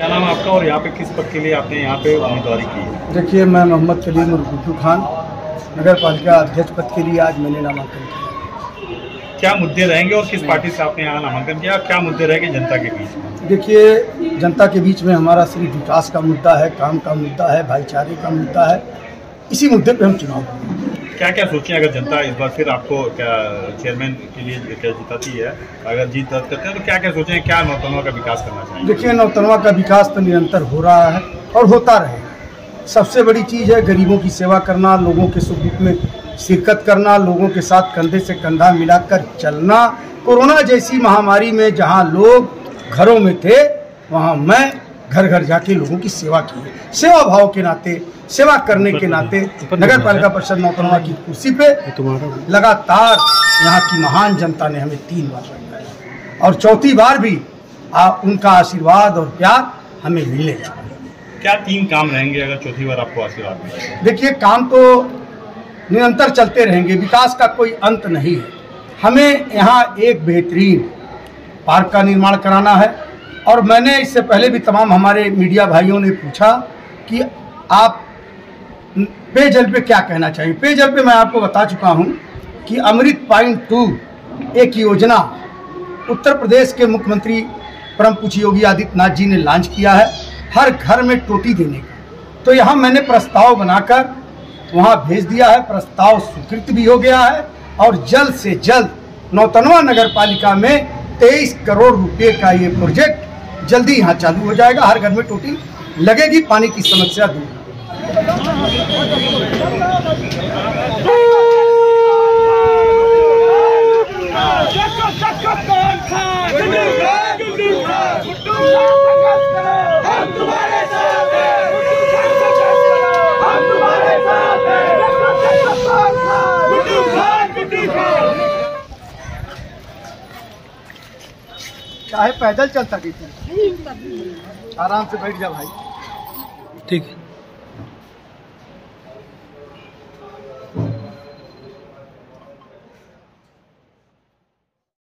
क्या नाम है आपका और यहाँ पे किस पद के लिए आपने यहाँ पे उम्मीदवारी की है? देखिए, मैं मोहम्मद कलीम और गुड्डू खान नगर पालिका अध्यक्ष पद के लिए आज मैंने नामांकन किया। क्या मुद्दे रहेंगे और किस पार्टी से आपने यहाँ नामांकन किया? क्या मुद्दे रहेंगे जनता के बीच में? देखिए, जनता के बीच में हमारा सिर्फ विकास का मुद्दा है, काम का मुद्दा है, भाईचारे का मुद्दा है। इसी मुद्दे पे हम चुनाव करेंगे। क्या क्या सोचें अगर जनता इस बार फिर आपको क्या चेयरमैन के लिए क्या जिताती है, अगर जीत दर्ज करते हैं तो क्या क्या सोचें, क्या नौतनवा का विकास करना चाहेंगे? देखिए, नौतनवा का विकास तो निरंतर हो रहा है और होता रहेगा। सबसे बड़ी चीज़ है गरीबों की सेवा करना, लोगों के सुख दुख में शिरकत करना, लोगों के साथ कंधे से कंधा मिलाकर चलना। कोरोना जैसी महामारी में जहां लोग घरों में थे, वहां मैं घर घर जाके लोगों की सेवा की है। सेवा भाव के नाते, सेवा करने के नाते नगर पालिका परिषद नौतनवा की कुर्सी पे लगातार यहाँ की महान जनता ने हमें 3 बार लगाया और चौथी बार भी उनका आशीर्वाद और प्यार हमें मिलेगा। क्या 3 काम रहेंगे अगर चौथी बार आपको आशीर्वाद मिलेगा? देखिए, काम तो निरंतर चलते रहेंगे, विकास का कोई अंत नहीं है। हमें यहाँ एक बेहतरीन पार्क का निर्माण कराना है और मैंने इससे पहले भी तमाम हमारे मीडिया भाइयों ने पूछा कि आप पेयजल पे क्या कहना चाहिए। पेयजल पे मैं आपको बता चुका हूँ कि अमृत पॉइंट 2 एक योजना उत्तर प्रदेश के मुख्यमंत्री परम पूज्य योगी आदित्यनाथ जी ने लॉन्च किया है, हर घर में टोटी देने का। तो यहाँ मैंने प्रस्ताव बनाकर वहाँ भेज दिया है, प्रस्ताव स्वीकृत भी हो गया है और जल्द से जल्द नौतनवा नगर पालिका में 23 करोड़ रुपए का ये प्रोजेक्ट जल्दी यहाँ चालू हो जाएगा। हर घर में टोटी लगेगी, पानी की समस्या दूर। चाहे पैदल चल सके, आराम से बैठ जा भाई। ठीक है।